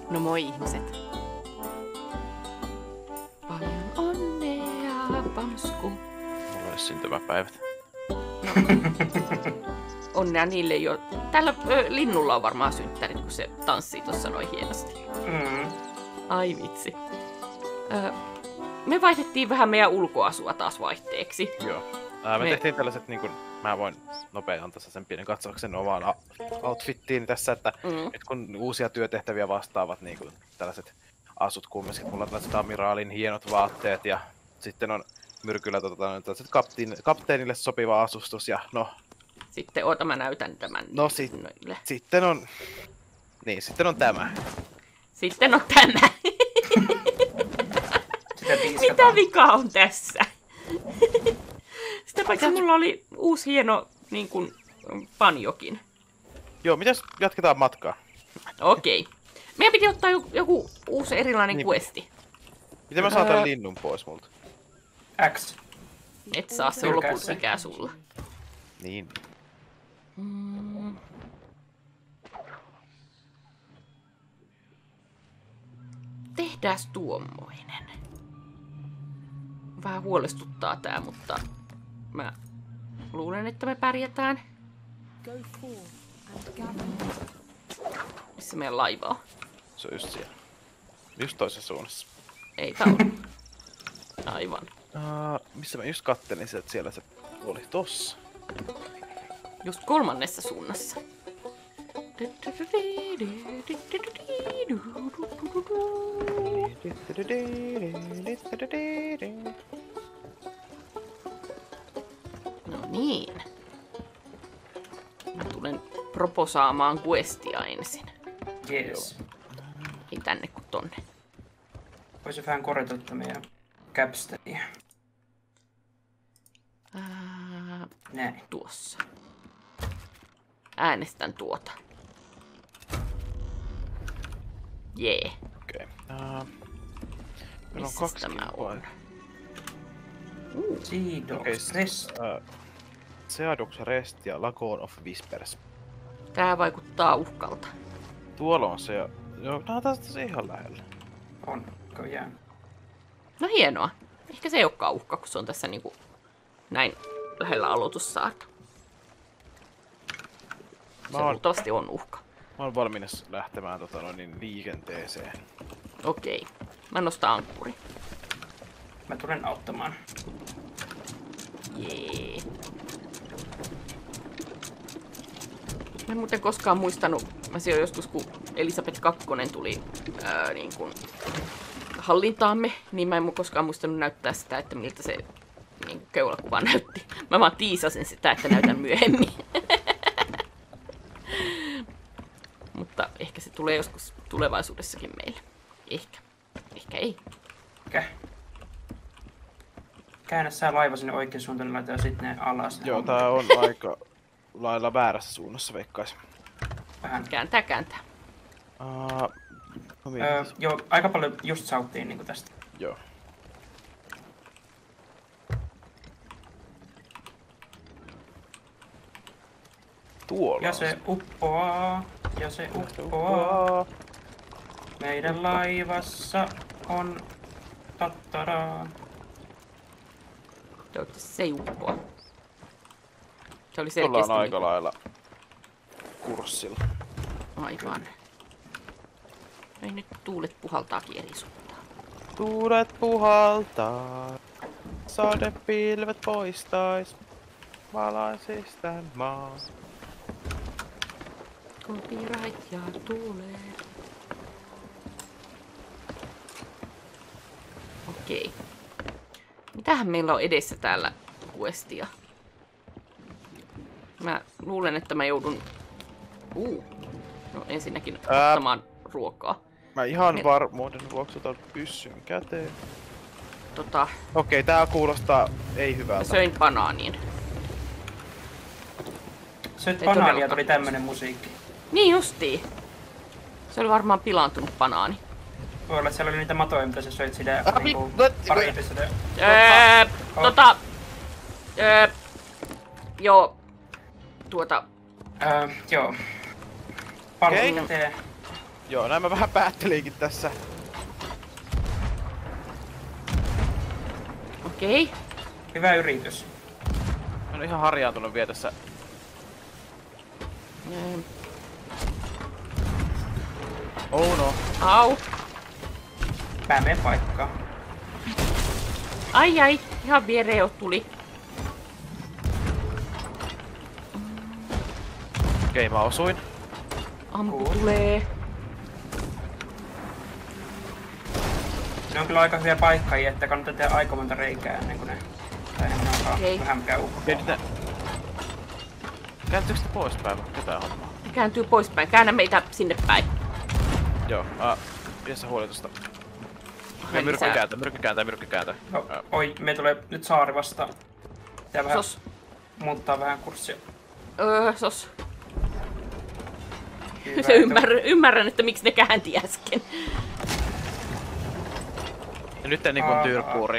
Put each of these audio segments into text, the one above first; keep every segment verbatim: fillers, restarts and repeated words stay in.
No moi ihmiset. Paljon onnea, Pamsku. Mulla olisi syntymäpäivät. Onnea niille jo. Täällä ö, linnulla on varmaan synttärit, kun se tanssii tuossa noin hienosti. Mm. Ai vitsi. Ö, me vaihdettiin vähän meidän ulkoasua taas vaihteeksi. Joo. Ää, me, Me- tehtiin tällaiset, niin kun, mä voin nopein antaa sen pienen katsauksen omaan a- outfittiin tässä, että Mm. nyt kun uusia työtehtäviä vastaavat niin kun, tällaiset asut kumminkin, mulla on tällaiset amiraalin hienot vaatteet ja sitten on myrkyllä tota, tällaiset kaptiin, kapteenille sopiva asustus ja no, Sitten oota, mä näytän tämän No sit- noille. sitten on, niin sitten on tämä. Sitten on tämä. Sitä Mitä piiskataan. vikaa on tässä? Sitä paitsi mulla oli uusi hieno niin kuin, panjokin. Joo, mitäs jatketaan matkaa? Okei. Meidän piti ottaa joku, joku uusi erilainen Niin. questi. Miten mä saan tän Öö. linnun pois multa? X. Et saa se Hylkää lopulta se. mikään sulla. Niin. Mm. Tehdääs tuommoinen. Vähän huolestuttaa tää, mutta mä luulen, että me pärjätään. Missä meidän laiva on? Se on just siellä. Just toisessa suunnassa. Ei tää on. Aivan. Uh, missä mä just kattelin se, että siellä se oli tossa. Just kolmannessa suunnassa. No niin. Mä tulen proposaamaan questia ensin. Yes. Ei tänne kuin tonne. Voisi vähän korjata tätä meidän capstania. Ää, Näin. tuossa. Äänestän tuota. Jee. Okei. Okay. Uh, meillä on Missäs kaksi tämä on? Seedox. Okei. Rest. Uh, Seadux Rest ja Lagoon of Whispers. Tää vaikuttaa uhkalta. Tuolla on se ja... Joo, nää on taas tässä ihan lähellä. On. Kojään. No hienoa. Ehkä se ei olekaan uhka, kun se on tässä niinku näin lähellä aloitussaarta. Se Mä oon, luultavasti on uhka. mä oon valmiina lähtemään tota, noin, niin, liikenteeseen. Okei. Mä nostan ankkuri. Mä tulen auttamaan. Jee. Mä en muuten koskaan muistanut, mä silloin joskus kun Elisabeth kakkonen tuli ää, niin kun hallintaamme, niin mä en koskaan muistanut näyttää sitä, että miltä se niin kun keulakuva näytti. Mä vaan tiisasin sitä, että näytän myöhemmin. Mutta ehkä se tulee joskus tulevaisuudessakin meille. Ehkä. Ehkä ei. Mikä? Käännä sä laiva sinne oikein suuntaan, niin laitetaan sitten ne alas. ne Joo, hommat. tää on aika lailla väärässä suunnassa veikkaisin. Vähän. Kääntää, kääntää. Uh, no niin, Öö, joo, aika paljon just sauttiin niinku tästä. joo. Tuolla Ja on se uppoaa. Ja se se uppoaa. uppoaa. Meidän laivassa on tattaraa. Toivottavasti se ei uppoa. Se oli Tuolla on selkeästi aika niinku- lailla kurssilla. Aivan. Ei nyt tuulet puhaltaakin eri suuntaan. Tuulet puhaltaa, sadepilvet poistais, valaisis tän maan. Copyright ja tuulee. Okei. Mitähän meillä on edessä täällä questia? Mä luulen, että mä joudun... Uh. No ensinnäkin Ää. ottamaan ruokaa. Mä ihan Me- varmuuden vuoksi otan pyssyn käteen. Tota, Okei, tää kuulostaa ei mä hyvältä. söin banaanin. Söit Ei banaania, todellakaan. tuli tämmönen musiikki. Niin justiin. Se oli varmaan pilaantunut banaani. Voi olla, että siellä oli niitä matoja, mitä sä söit sitä Ah, niinku what? pari episodia. Öö, Oh. tota... Öö, joo. Tuota... Öö, joo. Palvelu Okei. käteen. Joo, näin mä vähän päättelinkin tässä. Okei. Okay. Hyvä yritys. Mä oon ihan harjaantunut vielä tässä. Ehm, Oh no. Au. Päämeen paikkaa. Ai ai, ihan viereen jo tuli. Okei, mä osuin. Ampu Cool. tulee. Ne on kyllä aika hyviä paikkoja, että kannattaa tehdä aika monta reikää ennen kuin ne... Tai ennen kuin alkaa Okei. vähän käy Okei, nyt ukkoon. ne... Kääntyykö sitä poispäin? Ketään hommaa. Ne kääntyy poispäin. Käännä meitä sinne päin. Joo, äh, pidä sä huoli tosta. Ai, Myrkky lisää. kääntää, myrkky kääntää, myrkky kääntää. No, Äh, oi, me tulee nyt saari vastaan. Pitää vähän Sos. muuttaa vähän kurssia. Öö, sos. Hyvä, Se että- ymmärrän, ymmärrän, että miksi ne käänti äsken. Ja nyt niinku Aa. tyrkkuuri.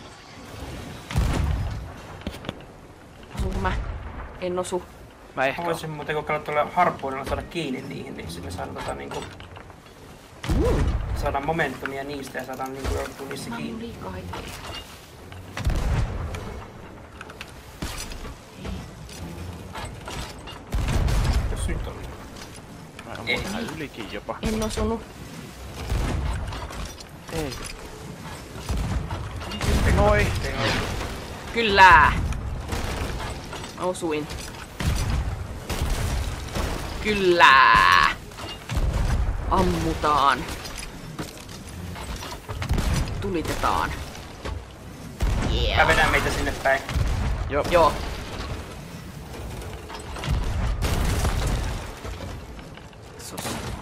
Osuun mä. En osu. Mä ehkä Mä voisin muuten kokeilla tuolla harppuunilla saada kiinni niihin, niin sitten me saadaan tota niinku... Mm. Saadaan momentumia niistä ja saadaan niinku joutua niissä Mä oon kiinni. liikaa ideaa. Jos nyt on. Mä oon Ei. vähän ylikin jopa. En osunut. Ei. Noi. Kyllä. Mä osuin. Kyllä. Ammutaan. Tulitetaan. Mä Yeah. vedän meitä sinne päin. Joo. Joo. Sos.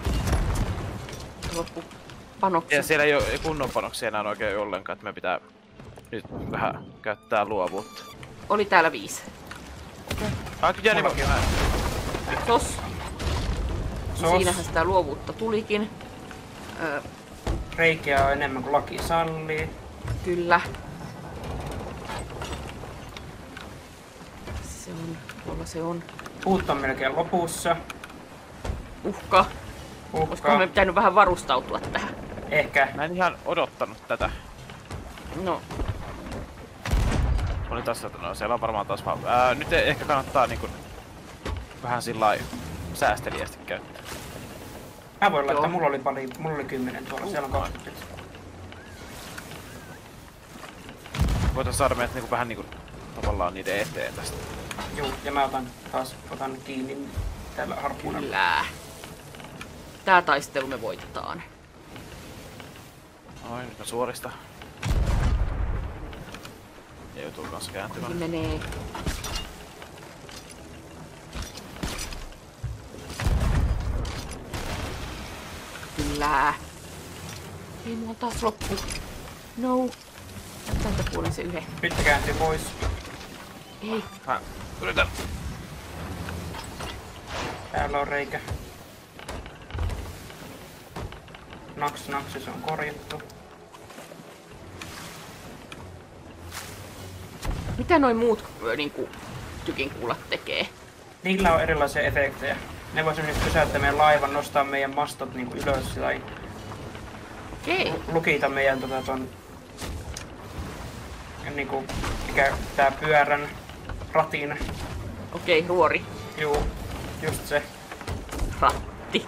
Loppu panokset. Ja siellä ei oo kunnon panoksia enää oikein ollenkaan, että me pitää nyt vähän käyttää luovuutta. Oli täällä viisi. Ai kyllä niin Mullakin mä... Sos. Sos. Siinähän sitä luovuutta tulikin. Öö, Reikiä on enemmän kuin laki sallii. kyllä. Se on, tuolla se on. Puut on melkein lopussa. Uhka. Olisiko Uhka. me pitänyt vähän varustautua tähän? Ehkä. Mä en ihan odottanut tätä. No, Oli tässä, no siellä on varmaan taas vaan... Ää, nyt e- ehkä kannattaa niinku... Vähän sillai säästeliästi käyttää. Mä voin laittaa, Joo. mulla oli paljon, mulla oli kymmenen tuolla, siellä on kaksikymmentä. Voitais saada meidät niinku vähän niinku... Tavallaan niiden eteen tästä. Juu, ja mä otan taas otan kiinni tällä harppuunalla. kyllä. Tää taistelu me voitetaan. Noin, nyt mä suorista. Ja joutuu kanssa Niin kääntymään. menee. Kyllä. Ei mulla taas loppu. No. Tältä puolen se yhden. Nyt se kääntyy pois. Ei. Mä yritän. Täällä on reikä. Naks, naksi, se on korjattu. Mitä noin muut ö, niinku, tykinkuulat tekee? Niillä on erilaisia efektejä. Ne vois nyt pysäyttää meidän laivan, nostaa meidän mastot niinku ylös tai Okei. lu- lukita meidän tota ton niinku mikä tää pyörän ratin. Okei, ruori. Juu, just se. Ratti.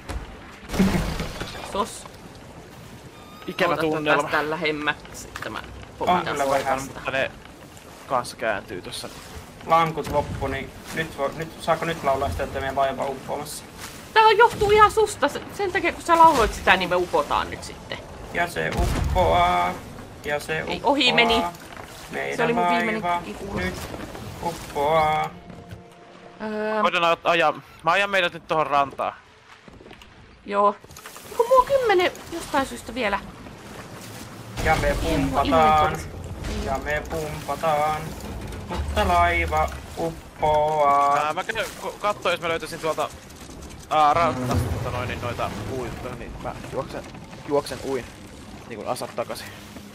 Sos. Ikävä Ootas, tunnelma. Päästään lähemmäksi. Sitten mä On pomitan kyllä vähän. Mutta ne kanssa kääntyy tossa. Lankut loppu, niin nyt, vo, nyt saako nyt laulaa sitä, että meidän laiva on uppoamassa? Tää johtuu ihan susta. Se- Sen takia kun sä lauloit sitä, niin me upotaan nyt sitten. Ja se uppoaa. Ja se uppoaa. Ei, ohi meni. Meidän Se oli mun viimeinen laiva kikuula. nyt uppoaa. Öö, Voidaan aj- ajaa. Mä ajan meidät nyt tohon rantaan. joo. Kun mulla on kymmenen jostain syystä vielä. Ja me Ei mulla pumpataan. inventory. Ja me pumpataan. Mutta laiva uppoaa. Ää, mä käyn ko- kattoo, jos mä löytäisin tuolta ää, rantasta tota noin, niin noita uinta, niin mä juoksen, juoksen uin niin kuin asat takaisin.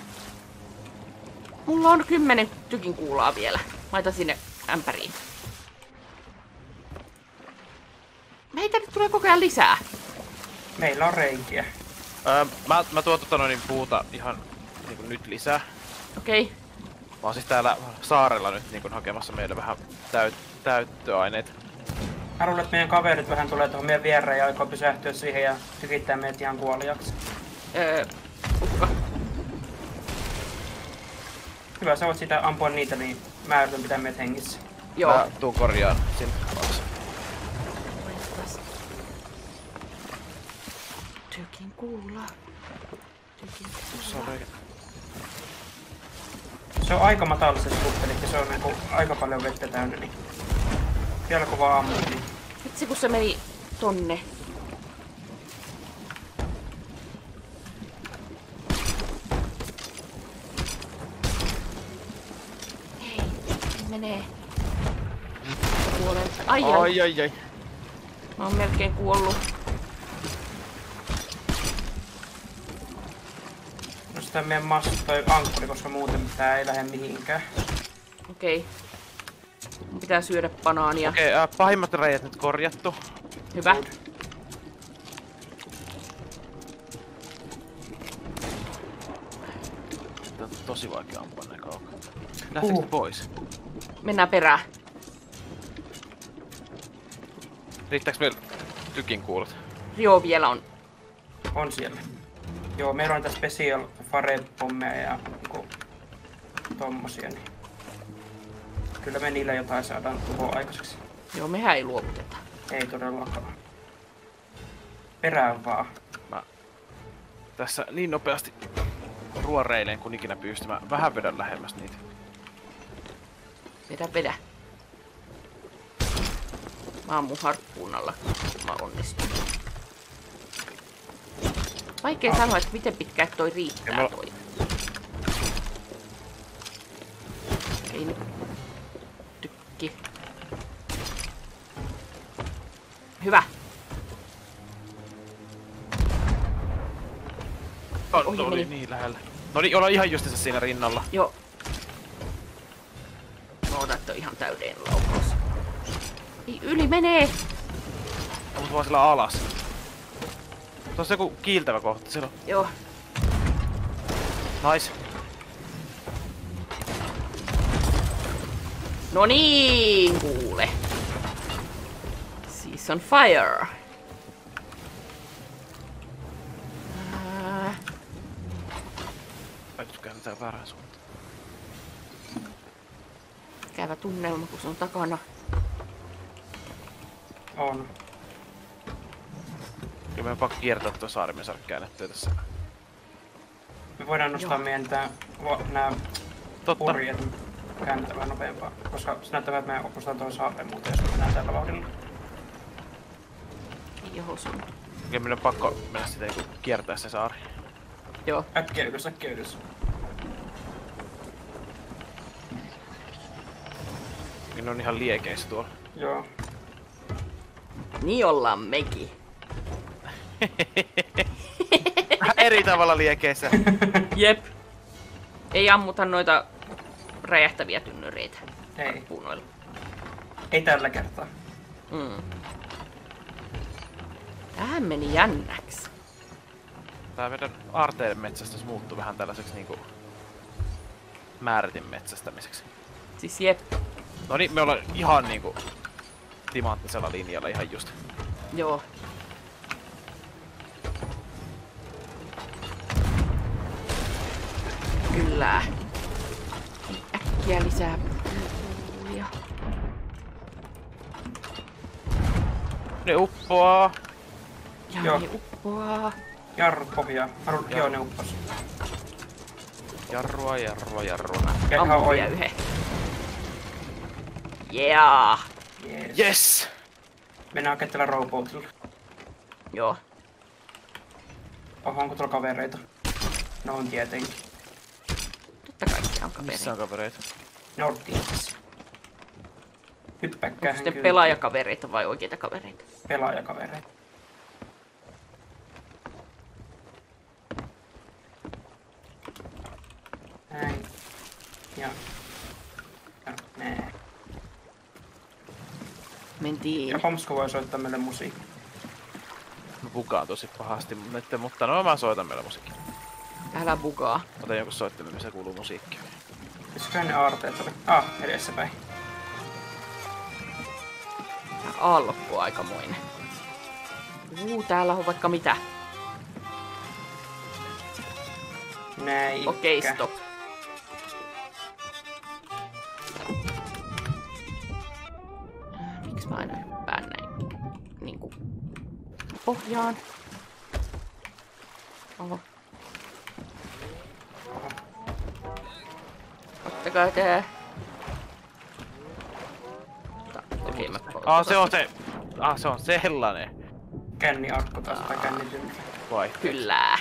Mulla on kymmenen tykinkuulaa vielä. Laitan sinne ämpäriin. Meitä nyt tulee koko ajan lisää. Meillä on reikiä. Öö, mä, mä tuon tota noin puuta ihan niinku nyt lisää. Okei. Okay. Mä oon siis täällä saarella nyt niinku hakemassa meille vähän täyt, täyttöaineita. Mä luulen, että meidän kaverit vähän tulee tuohon meidän viereen ja aikoo pysähtyä siihen ja tykittää meidät ihan kuoliaksi. Öö, ukka. Hyvä, sä voit sitä ampua niitä, niin mä yritän pitää meidät hengissä. Joo. Mä tuun korjaan sinne. Tykin kuulla. Tykin kuulla. Sorry. Se on aika matala se sluppi, eli se on niinku aika paljon vettä täynnä, niin vielä kun vaan ammut, niin Vitsi kun se meni tonne. Hei, menee. Kuolen. Ai ai. Ai ai ai. Mä oon melkein kuollut. nostaa meidän massa toi ankkuri, koska muuten tää ei lähde mihinkään. Okei. Okay. Mun pitää syödä banaania. Okei, okay, äh, pahimmat reiät nyt korjattu. Hyvä. Good. Tää on tosi vaikea ampua näin kaukaa. Lähteekö Uh. ne pois? Mennään perään. Riittääks meillä tykin kuulut? Joo, vielä on. On siellä. Joo, meillä on tässä special fare-pommeja ja niinku tommosia, niin kyllä me niillä jotain saadaan tuhoa aikaiseksi. Joo, mehän ei luovuteta. Ei todellakaan. Perään vaan. Mä tässä niin nopeasti ruoreileen kun ikinä pystyn. Mä vähän vedän lähemmäs niitä. Vedä, vedä. Mä oon mun harppuunalla. Mä onnistun. Vaikea Ah. sanoa, että miten pitkään toi Ei riittää mulla- toi. Ei nyt tykki. Hyvä. On, Ohi oli meni. niin lähellä. No niin, ollaan ihan justiinsa siinä rinnalla. Joo. Mä otan, että on ihan täyden laukaus. Ei, yli menee! Mut vaan sillä alas. Tuossa joku kiiltävä kohta silloin. Joo. Nice. No niin, kuule. Siis on fire. Ää, Ai nyt käännetään väärään suuntaan. Ikävä tunnelma, kun se on takana. On. Kyllä meidän on pakko kiertää tuo saari, me saada käännettyä tässä. Me voidaan nostaa Joo. meidän tää, va- nää Totta. purjeet käännetään vähän nopeampaa. Koska se näyttää, että me opustaan tuon saareen muuten, jos mennään tällä vauhdilla. Joho sun. Kyllä meidän on pakko mennä sitä niinku kiertää se saari. Joo. Äkkiä ylös, äkkiä ylös. Kyllä ne on ihan liekeissä tuolla. Joo. Niin ollaan mekin. Vähän eri tavalla liekeissä. Jep. Ei ammuta noita räjähtäviä tynnyreitä. Ei. Harppuunoilla. Ei tällä kertaa. Mm. Tähän meni jännäksi. Tää meidän aarteiden metsästys muuttuu vähän tällaiseksi niinku määrätin metsästämiseksi. Siis jep. No niin, me ollaan ihan niinku timanttisella linjalla ihan just. Joo. Kyllä. Äkkiä lisää puuja. Ne uppoaa. Ja Joo. ne uppoaa. Jarrut pohjaa. Jarrut, Joo. joo, ne uppos. Jarrua, jarrua, jarrua. Ja ihan Ammu oi. vielä yhden. Yeah. Jees. Yes! Mennään hakemaan rowboatilla. Joo. Oho, onko tuolla kavereita? No on tietenkin. Totta kai se on kaveri. Missä on kavereita? Nordics. Hyppääkää Sitten pelaajakavereita vai oikeita kavereita? Pelaajakavereita. Näin. Ja. Ja näin. Mentiin. Ja Homsko voi soittaa meille musiikkia. bugaan tosi pahasti, mutta, mutta no mä soitan meillä musiikkia. Älä bugaa. Otan jonkun soittimen, missä kuuluu musiikkia. Missäköhän ne aarteet oli? Ah, edessäpäin. Tää aallokko on aikamoinen. Uu, täällä on vaikka mitä. Näin. Okei, okay, stop. Miksi mä aina hyppään näin? Niinku pohjaan. Oho. Ottakaa tää. Okei, mä Ah, se on se. Ah, se on sellainen. Känniarkku taas tai kännitynkä. Vai? Kyllä.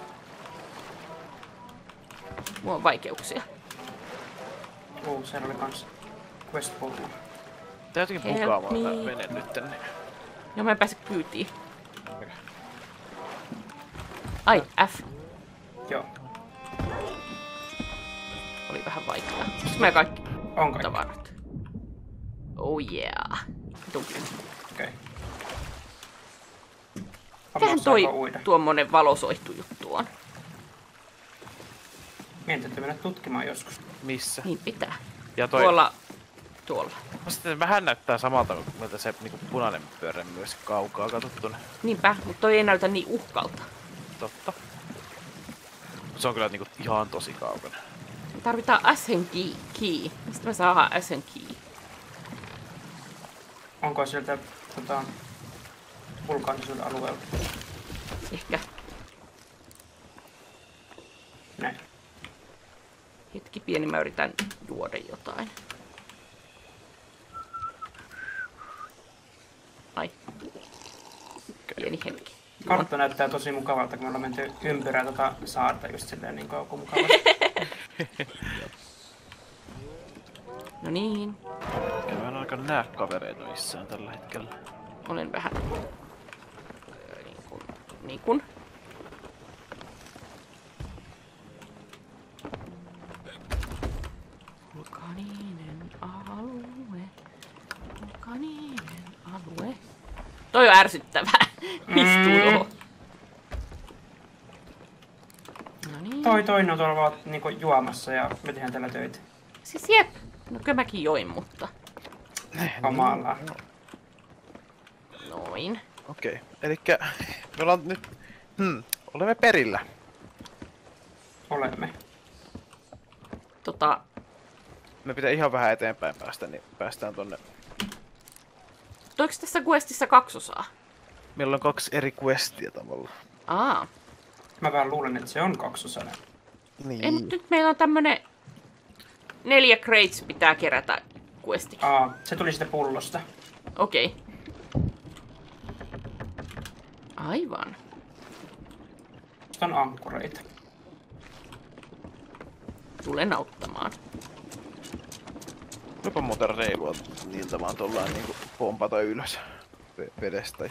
Mulla on vaikeuksia. Uu, siellä oli kans quest pullua. Tää jotenkin Help bugaamaan tää me. vene nyt tänne. Joo, mä en pääse kyytiin. Ai, F. Joo. Oli vähän vaikeaa. Onks mä kaikki On kaikki. tavarat? Oh yeah. Tunkin. Okei. Mitähän toi uida? tuommoinen valosoihtu juttu on? Meidän täytyy mennä tutkimaan joskus. Missä? Niin pitää. Ja toi... Tuolla. Tuolla. Sitten vähän näyttää samalta, miltä se niinku punainen pyörä myös kaukaa katsottuna. Niinpä, mutta toi ei näytä niin uhkalta. Totta. Se on kyllä niinku ihan tosi kaukana. Tarvitaan Ashen key. key. Mistä me saadaan Ashen key? Onko sieltä tota, vulkaanisella alueella? Ehkä. Näin. Hetki pieni, mä yritän juoda jotain. Ai. Pieni hetki. Kartta näyttää tosi mukavalta, kun me ollaan menty ympyrää tota saarta just silleen niin kauan kuin mukavasti. No niin. Mä en aika näe kavereita missään tällä hetkellä. Olen vähän... Niin kuin... Niin kuin. Vulkaaninen alue. Vulkaaninen alue. Toi on ärsyttävää. Istuu tuohon. No niin. Toi toinen on tuolla vaan niinku juomassa ja me tehdään tällä töitä. Siis jep. No kyllä mäkin join, mutta... Kamala. Noin. Okei, okay. Elikkä me ollaan nyt... Hmm, olemme perillä. Olemme. Tota... Me pitää ihan vähän eteenpäin päästä, niin päästään tonne. Toiko tässä questissa kaksosaa? Meillä on kaksi eri questia tavallaan. Aa. Mä vähän luulen, että se on kaksosainen. Niin. En, nyt meillä on tämmönen... Neljä crates pitää kerätä questi. Aa, se tuli sitä pullosta. Okei. Okay. Aivan. Sitten on ankkureita. Tulen auttamaan. Jopa muuten reilua niiltä vaan tollaan niinku pompata ylös ve- vedestä.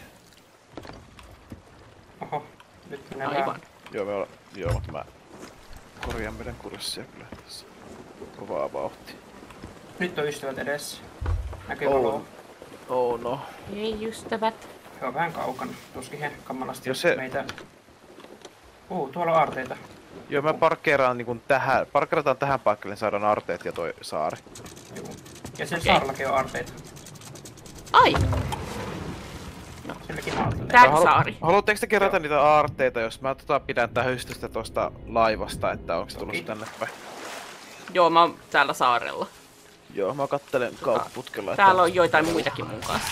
Oho, nyt menee Aivan. vähän. Joo, me ollaan... Joo, mutta mä korjaan meidän kurssia kyllä tässä. Kovaa vauhtia. Nyt on ystävät edessä. Näkyy Oh. valoa. Oh no. Hei ystävät. He on vähän kaukana. Tuskin he kamalasti Jos se- meitä... Uu, tuolla on aarteita. Joo, mä parkkeeraan niinku tähän, parkkeerataan tähän paikalle, niin saadaan arteet ja toi saari. Juu. Ja siellä Okei. saarallakin on aarteita. Ai! Silläkin maalta. Tää Halu- saari. Haluatteko te kerätä niitä aarteita, jos mä tota pidän tähystystä tosta laivasta, että onko se tulossa Toki. tänne päin? Joo, mä oon täällä saarella. Joo, mä kattelen kauppaputkella. että- Täällä on joitain muitakin mun kanssa.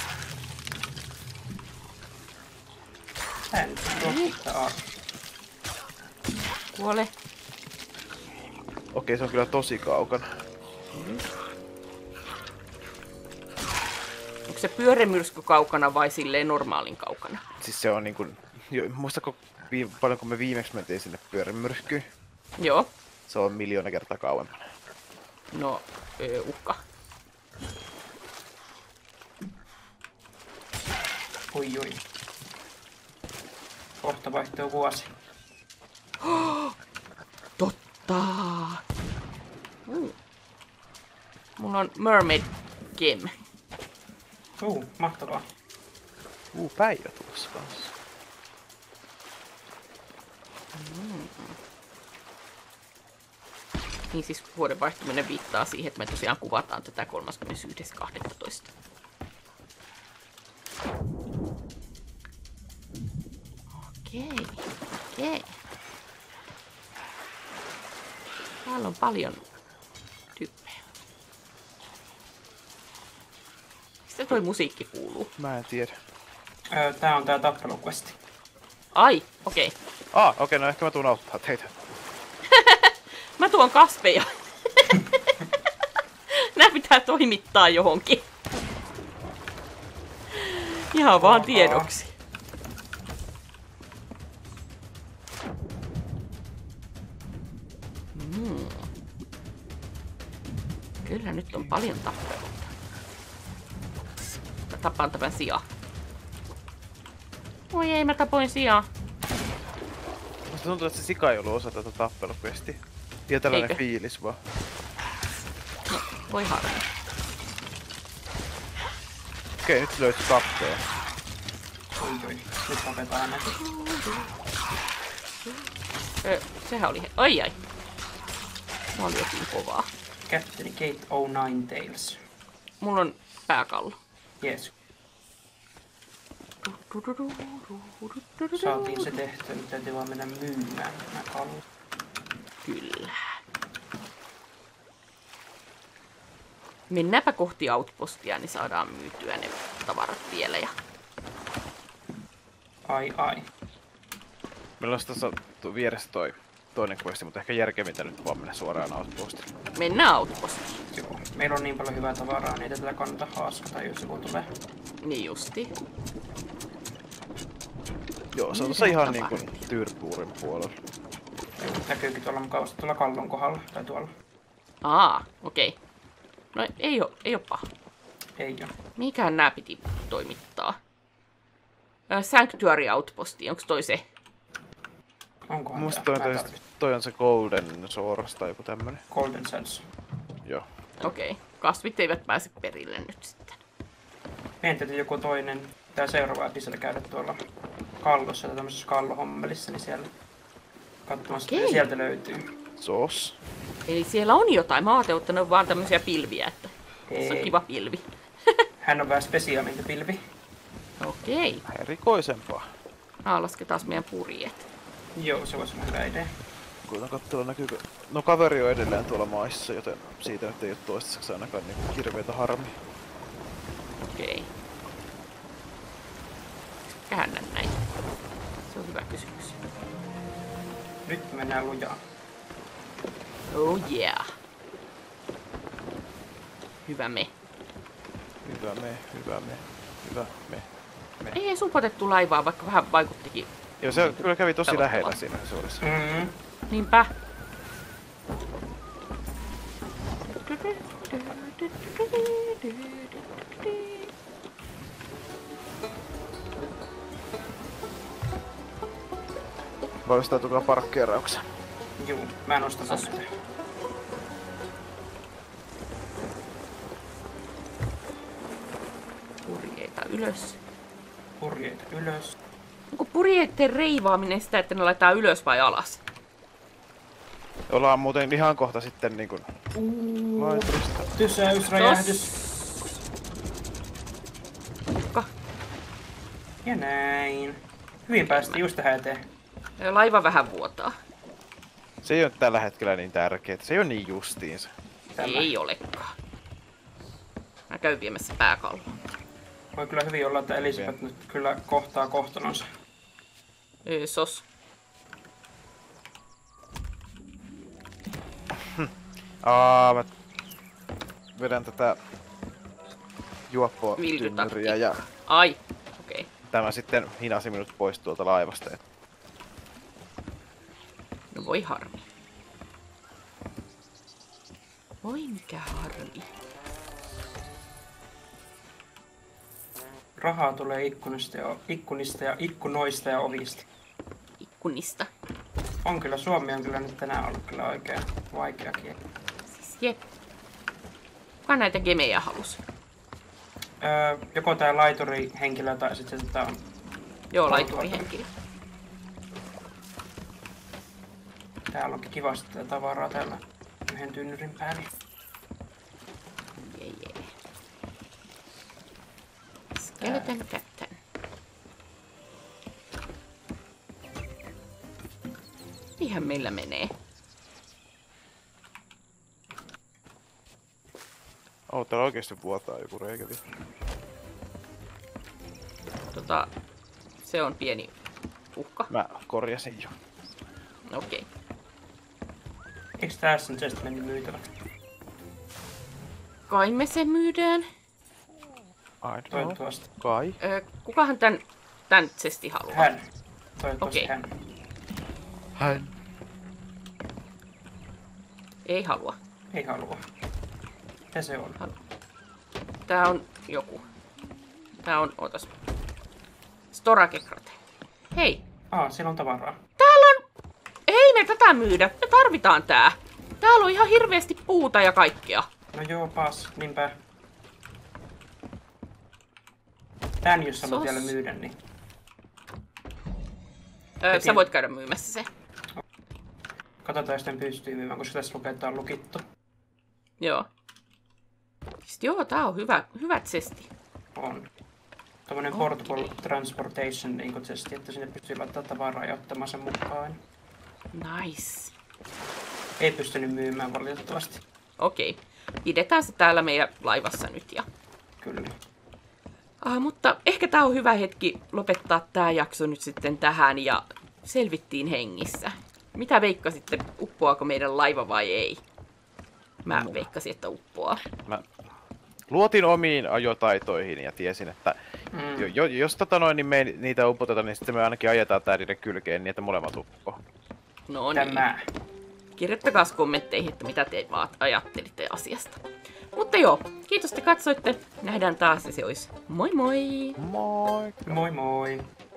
Tää nyt on tuosta aarteita. Kuole. Okei, se on kyllä tosi kaukana. Onko se pyörämyrsky kaukana vai silleen normaalin kaukana? Siis se on niinku... Jo, muistako viime, paljon kun me viimeksi mentiin sinne pyörämyrskyyn? Joo. Se on miljoona kertaa kauempana. No, öö, uhka. Ui ui. Kohta vaihtuu vuosi. Totta. Mm. Mulla on Mermaid Gem. Uu, mahtavaa. Uu, Päijä tulossa kanssa. Mm. Niin siis vuoden vaihtuminen viittaa siihen, että me tosiaan kuvataan tätä kolmaskymmenesyhdeksäs kahdestoista Okei, okei. Täällä on paljon tyyppejä. Mistä toi musiikki kuuluu? Mä en tiedä. Öö, tää on tää tappeluquesti. Ai, okei. Okay. Ah, okei, okay, no ehkä mä tuun auttaa teitä. Mä tuon kasveja. Nää pitää toimittaa johonkin. Ihan vaan tiedoksi. Mm. Kyllä nyt on paljon tappeluita. Mä tapaan tämän sijaan. Oi ei, mä tapoin sijaa. Musta tuntuu, että se sika ei ollut osa tätä tappelukvestiä. Ja tällainen Eikö? fiilis vaan. No, voi harmi. Okei, nyt löytyi kapteja. Oi, oi. Nyt tapetaan näitä. Öö, sehän oli... he- Ai ai. Mä oli jokin kovaa. Captain Gate oh nine Tails. Mulla on pääkallo. Jees. Saatiin se tehtyä, nyt täytyy vaan mennä myymään nämä kallot. Kyllä. Mennäänpä kohti outpostia, niin saadaan myytyä ne tavarat vielä. Ja... Ai ai. Meillä on tuossa tu- vieressä toi toinen questi, mutta ehkä järkevintä nyt vaan mennä suoraan outpostille. Mennään outpostiin. Joo. Meillä on niin paljon hyvää tavaraa, niin ei tätä kannata haaskata, jos joku tulee. Niin justi. Joo, se on Nyt tuossa ihan tapahtuu. niinku Tyrpuurin puolella. Joo, näkyykin tuolla mukavasti tuolla kallon kohdalla, tai tuolla. Aa, okei. Okay. No ei oo, ei oo paha. Ei oo. Mikähän nää piti toimittaa? Ä, Sanctuary Outposti, onko toi se? Onkohan Musta tää? toi, Mä toi, tarvitsen. toi on se Golden Source tai joku tämmönen. Golden Sands. Joo. Okei. Okay. Kasvit eivät pääse perille nyt sitten. Meidän täytyy joku toinen, tää seuraava episodi käydä tuolla kallossa tai tämmöisessä kallohommelissa, niin siellä katsomassa, Okei. mitä sieltä löytyy. Sos. Eli siellä on jotain. Mä ajattelin, että ne on vaan tämmöisiä pilviä, että se on Ei. kiva pilvi. Hän on vähän spesiaalinta pilvi. Okei. Erikoisempaa. Ah, lasketaan meidän purjeet. Joo, se voisi olla hyvä idea. Koitan katsoa näkyykö... No kaveri on edelleen tuolla maissa, joten siitä nyt ei oo toistaiseksi ainakaan niinku hirveetä harmia. Okei. Käännän näin. Se on hyvä kysymys. Nyt mennään lujaa. Oh yeah. Hyvä me. Hyvä me, hyvä me, hyvä me, me. Ei edes upotettu laivaa, vaikka vähän vaikuttikin. Joo, se kyllä kävi tosi Pelottavaa. lähellä siinä seurassa. Mm-hmm. Niinpä. Valmistautukaa parkkeeraukseen. Juu, mä nostan Sos. näitä. Purjeita ylös. Purjeita ylös. Onko purjeiden reivaaminen sitä, että ne laitetaan ylös vai alas? Ollaan muuten ihan kohta sitten niinku laiturista. Tysäys, räjähdys. Jukka. Ja näin. Hyvin päästiin just tähän eteen. Laiva vähän vuotaa. Se ei ole tällä hetkellä niin tärkeää, se ei ole niin justiinsa. Tämä. Ei olekaan. Mä käyn viemässä pääkalloa. Voi kyllä hyvin olla, että Elisabeth nyt kyllä kohtaa kohtalonsa. Öö, sos. Aa, mä vedän tätä juoppoa Vildytakki. tynnyriä ja Ai, okei. Okay. tämä sitten hinasi minut pois tuolta laivasta. No voi harmi. Voi mikä harmi. Rahaa tulee ikkunista ja, ikkunista ja ikkunoista ja ovista. Ikkunista. On kyllä, Suomi on kyllä nyt tänään ollut kyllä oikein vaikea kieli. Siis jep. Kuka näitä gemejä halus? Öö, joko tää laituri-henkilö tai sitten tää on... Joo, Laituri. laiturihenkilö. Täällä onkin kivasti tätä tavaraa täällä yhden tynnyrin päällä. Jee, jee. Skeleton captain. Ihan meillä menee. Oh, täällä oikeesti vuotaa joku reikeli. Tota, se on pieni uhka. Mä korjasin jo. Okei. Okay. Eikö tässä nyt just mennyt myytävä? Kai me se myydään. I don't know. Toivottavasti. Kai. Öö, kukahan tän, tän chesti haluaa? Hän. Toivottavasti Okei. hän. Hän. Ei halua. Ei halua. Mitä se on? Tää on joku. Tää on, ootas. Storakekrate. Hei, Aa, siellä on tavaraa. täällä on... Ei me tätä myydä, me tarvitaan tää. Täällä on ihan hirveästi puuta ja kaikkea. No joo, pas. Niinpä. Tän jos haluat Sos. vielä myydä, niin Öö, Heti. sä voit käydä myymässä se. katsotaan, jos tämän pystyy myymään, koska tässä lukee, että on lukittu. Joo. Sitten joo, tää on hyvä, hyvä chesti. On. Tuommoinen Okei. portable transportation niin kuin chesti, että sinne pystyy laittamaan tavaraa ja ottamaan sen mukaan. Nice. Ei pystynyt myymään valitettavasti. Okei. Pidetään se täällä meidän laivassa nyt. Ja... Kyllä. Ah, mutta ehkä tää on hyvä hetki lopettaa tää jakso nyt sitten tähän ja selvittiin hengissä. Mitä veikkasitte, uppoaako meidän laiva vai ei? Mä veikkasin, että uppoaa. Mä luotin omiin ajotaitoihin ja tiesin, että Mm. jo, jo, jos tota noin, niin me ei niitä upoteta, niin sitten me ainakin ajetaan tää niiden kylkeen niin, että molemmat uppoo. No niin. Tämä. Kirjoittakaa kommentteihin, että mitä te vaan ajattelitte asiasta. Mutta joo, kiitos että katsoitte. Nähdään taas ja se olisi moi moi! Moi! Moi moi!